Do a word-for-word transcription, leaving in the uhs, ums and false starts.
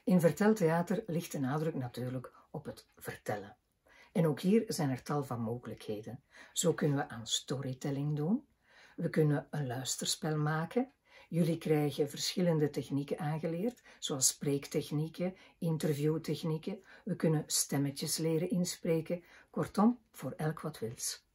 In verteltheater ligt de nadruk natuurlijk op het vertellen. En ook hier zijn er tal van mogelijkheden. Zo kunnen we aan storytelling doen. We kunnen een luisterspel maken. Jullie krijgen verschillende technieken aangeleerd, zoals spreektechnieken, interviewtechnieken. We kunnen stemmetjes leren inspreken. Kortom, voor elk wat wils.